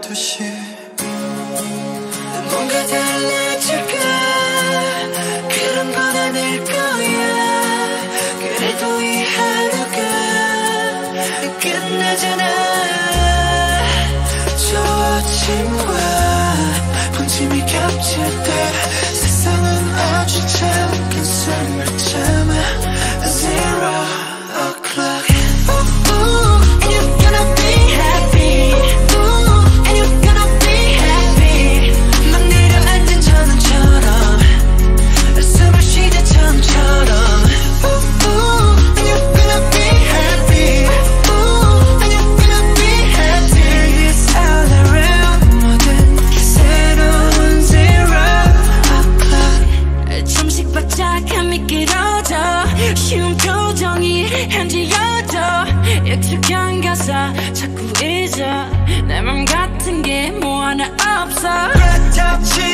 12시 뭔가 달라질까 그런 건 아닐 거야 그래도 이 하루가 끝나잖아 저 아침과 번짐이 겹칠 때 세상은 아주 잠깐 숨을 참아 Zero o'clock And you're gonna be happy And you're gonna be happy 막 내려앉은 전원처럼 숨을 쉬자 처음처럼 And you're gonna be happy And you're gonna be happy It's all around 모든 게 새로운 Zero o'clock 잠시 바짝함이 길어져 쉬운 표정이 현지여져 익숙한 가사 자꾸 잊어 내 맘 같은 게 뭐 하나 없어